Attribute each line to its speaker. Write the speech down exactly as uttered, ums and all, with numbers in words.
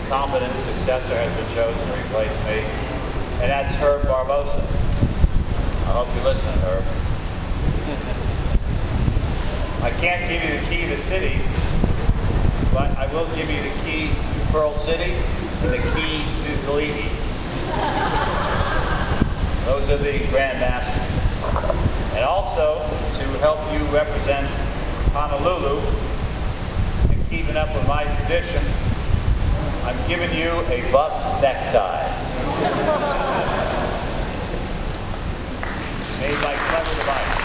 Speaker 1: competent successor has been chosen to replace me, and that's Herb Barboza. I hope you listen, Herb. I can't give you the key to the city, but I will give you the key to Pearl City and the key to Kaliti. Those are the Grand Masters. And also, to help you represent Honolulu and keeping up with my tradition, I'm giving you a bus necktie. Made by Clever Device.